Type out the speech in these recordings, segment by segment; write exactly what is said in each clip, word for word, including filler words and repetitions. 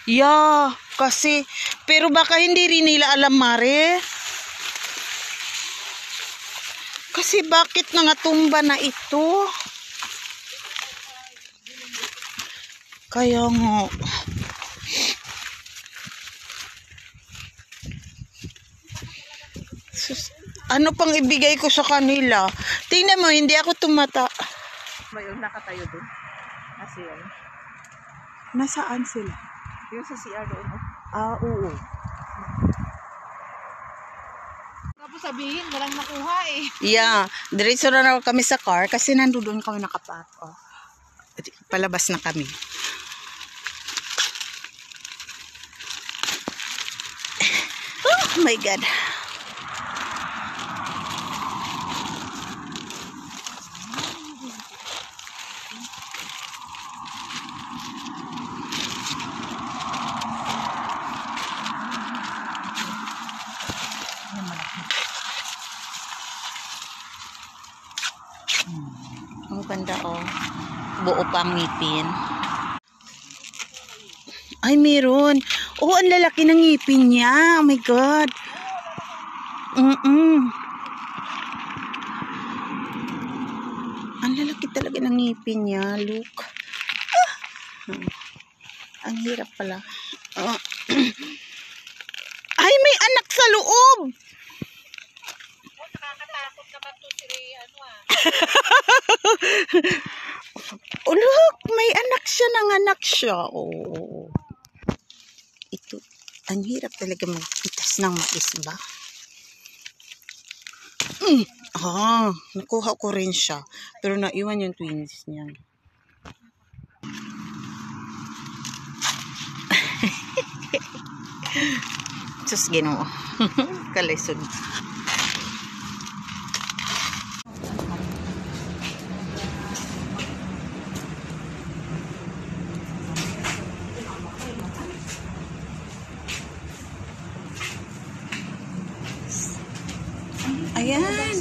Yeah, kasi, pero baka hindi rin nila alam, Mare. Kasi bakit nangatumba na ito? Kaya nga. Sus, ano pang ibigay ko sa kanila? Tingnan mo, hindi ako tumata. May yung nakatayo doon. Kasi yan. Nasaan sila? Yung sa C R doon. Oh. Ah, oo. Tapos sabihin, walang nakuha eh. Yeah, diretso na raw kami sa car kasi nandoon kami nakapark. Oh. Palabas na kami. Oh my God. Ang ganda oh. Buo pang ngipin. Ay, meron. Oh, ang lalaki ng ngipin niya. Oh my God. Mm-mm. Ang lalaki talaga ng ngipin niya. Look. Ah. Hmm. Ang hirap pala. Oh. Ay, may anak sa loob. Oh, nakakatakot naman to si ano ah. Oh, look, may anak siya, nanganak siya. Oh. Ito, ang hirap talaga magpitas ng mais ba? Mm. Ah, nakuha ko rin siya. Pero naiwan yung twins niya. Sus, Ginoo. Kalisod. Ayan.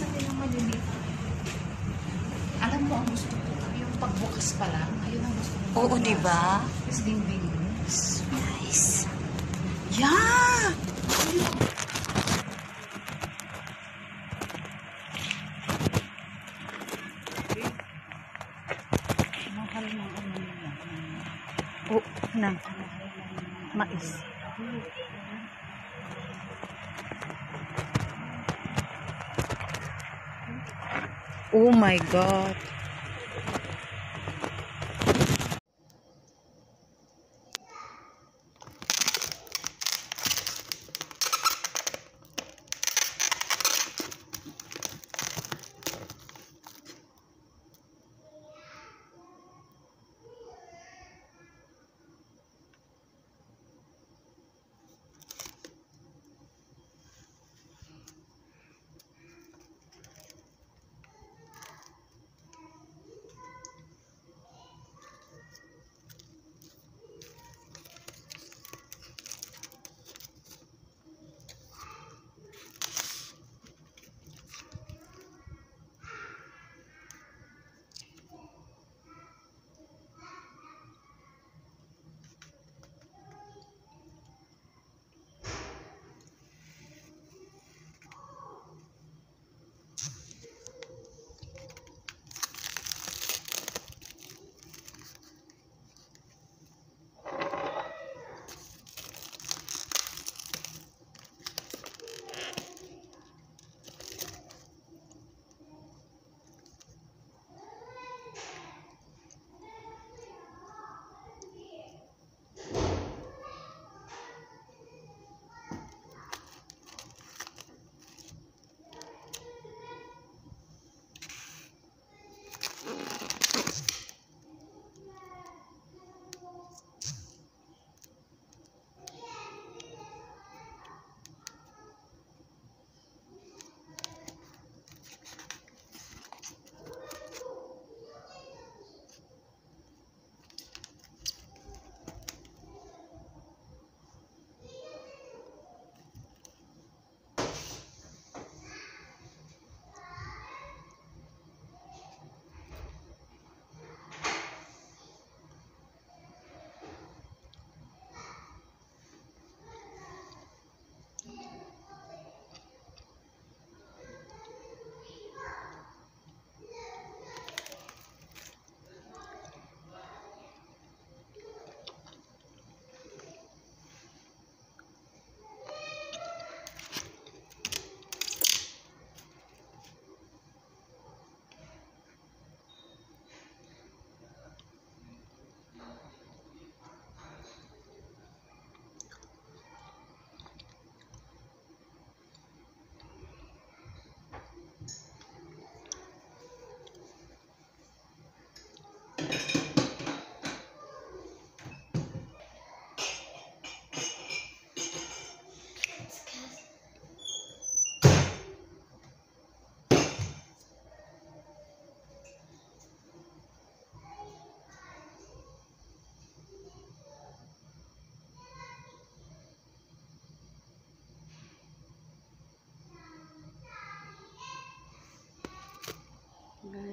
Alam mo ang gusto ko, yung pagbukas pa lang, ayun ang gusto ko. Oo, diba? Is ding-ding. Nice. Yeah. Mahal ng ano nila. Oh, na. Mais. Oh my God.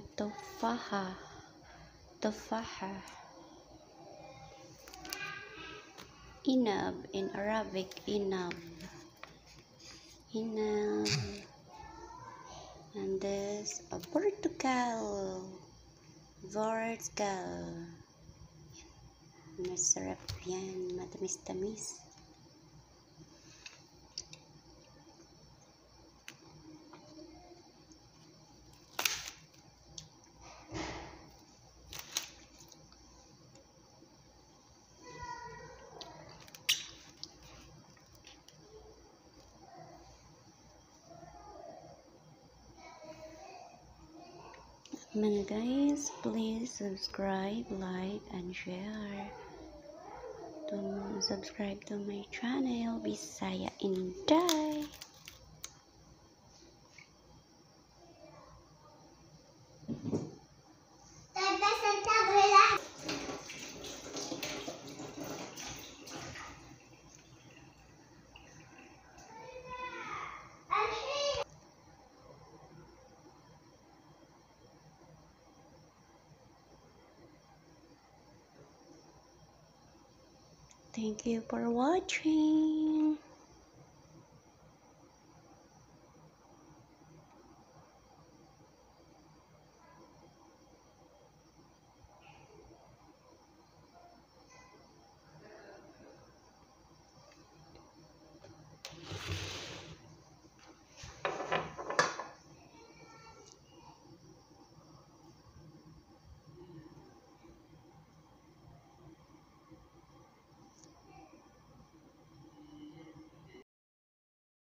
tufaha, tufaha. Inab in Arabic, inab, inab. And this a Portugal, Portugal. Masarap yan, matamis-tamis. Man guys, please subscribe, like, and share. To subscribe to my channel, Bisaya Inday. Thank you for watching.